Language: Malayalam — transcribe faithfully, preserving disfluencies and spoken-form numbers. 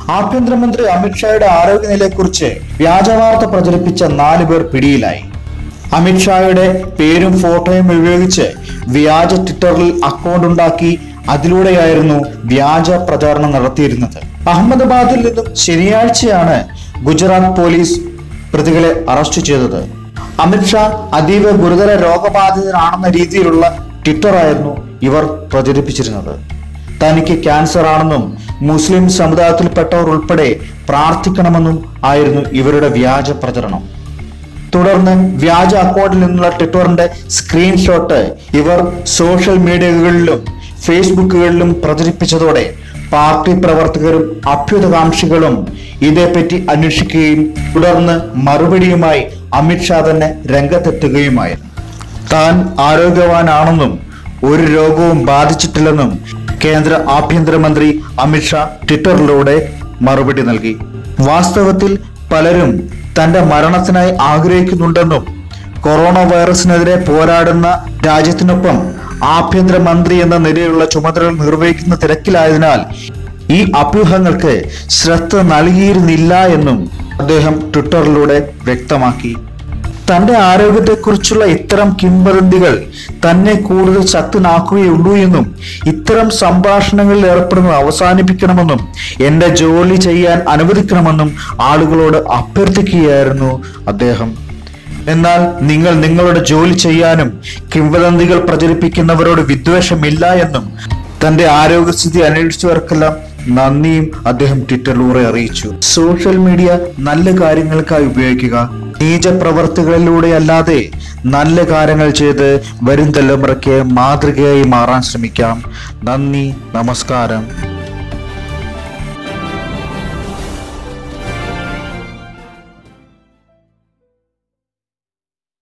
ആഭ്യന്തരമന്ത്രി അമിത്ഷായുടെ ആരോഗ്യനിലയെക്കുറിച്ച് വ്യാജവാർത്ത പ്രചരിപ്പിച്ച നാല് പേർ പിടിയിലായി. അമിത്ഷായുടെ പേരും ഫോട്ടോയും ഉപയോഗിച്ച് വ്യാജ ട്വിറ്ററിൽ അക്കൗണ്ട് ഉണ്ടാക്കി അതിലൂടെയായിരുന്നു വ്യാജ പ്രചാരണം നടത്തിയിരുന്നത്. അഹമ്മദാബാദിൽ നിന്നും ശനിയാഴ്ചയാണ് ഗുജറാത്ത് പോലീസ് പ്രതികളെ അറസ്റ്റ് ചെയ്തത്. അമിത്ഷാ അതീവ ഗുരുതര രോഗബാധിതനാണെന്ന രീതിയിലുള്ള ട്വിറ്ററായിരുന്നു ഇവർ പ്രചരിപ്പിച്ചിരുന്നത്. തനിക്ക് ക്യാൻസർ ആണെന്നും മുസ്ലിം സമുദായത്തിൽപ്പെട്ടവർ ഉൾപ്പെടെ പ്രാർത്ഥിക്കണമെന്നും ആയിരുന്നു ഇവരുടെ വ്യാജ പ്രചരണം. തുടർന്ന് വ്യാജ അക്കൗണ്ടിൽ നിന്നുള്ള ട്വിറ്ററിന്റെ സ്ക്രീൻഷോട്ട് ഇവർ സോഷ്യൽ മീഡിയകളിലും ഫേസ്ബുക്കുകളിലും പ്രചരിപ്പിച്ചതോടെ പാർട്ടി പ്രവർത്തകരും അഭ്യുതകാംക്ഷികളും ഇതേപ്പറ്റി അന്വേഷിക്കുകയും തുടർന്ന് മറുപടിയുമായി അമിത്ഷാ തന്നെ രംഗത്തെത്തുകയുമായിരുന്നു. താൻ ആരോഗ്യവാനാണെന്നും ഒരു രോഗവും ബാധിച്ചിട്ടില്ലെന്നും കേന്ദ്ര ആഭ്യന്തരമന്ത്രി അമിത്ഷാ ട്വിറ്ററിലൂടെ മറുപടി നൽകി. വാസ്തവത്തിൽ പലരും തന്റെ മരണത്തിനായി ആഗ്രഹിക്കുന്നുണ്ടെന്നും കൊറോണ വൈറസിനെതിരെ പോരാടുന്ന രാജ്യത്തിനൊപ്പം ആഭ്യന്തരമന്ത്രി എന്ന നിലയിലുള്ള ചുമതലകൾ നിർവഹിക്കുന്ന തിരക്കിലായതിനാൽ ഈ അഭ്യൂഹങ്ങൾക്ക് ശ്രദ്ധ നൽകിയിരുന്നില്ല എന്നും അദ്ദേഹം ട്വിറ്ററിലൂടെ വ്യക്തമാക്കി. തന്റെ ആരോഗ്യത്തെക്കുറിച്ചുള്ള ഇത്തരം കിംവദന്തികൾ തന്നെ കൂടുതൽ ശക്തനാക്കുകയുള്ളൂ എന്നും ഇത്തരം സംഭാഷണങ്ങളിൽ ഏർപ്പെടുന്നത് അവസാനിപ്പിക്കണമെന്നും എന്റെ ജോലി ചെയ്യാൻ അനുവദിക്കണമെന്നും ആളുകളോട് അഭ്യർത്ഥിക്കുകയായിരുന്നു അദ്ദേഹം. എന്നാൽ നിങ്ങൾ നിങ്ങളുടെ ജോലി ചെയ്യാനും കിംവദന്തികൾ പ്രചരിപ്പിക്കുന്നവരോട് വിദ്വേഷമില്ല എന്നും തന്റെ ആരോഗ്യസ്ഥിതി അന്വേഷിച്ചവർക്കെല്ലാം നന്ദിയും അദ്ദേഹം ട്വിറ്ററിലൂടെ അറിയിച്ചു. സോഷ്യൽ മീഡിയ നല്ല കാര്യങ്ങൾക്കായി ഉപയോഗിക്കുക. നീച പ്രവർത്തികളിലൂടെ അല്ലാതെ നല്ല കാര്യങ്ങൾ ചെയ്ത് വരും തലമുറയ്ക്ക് മാതൃകയായി മാറാൻ ശ്രമിക്കാം. നന്ദി, നമസ്കാരം.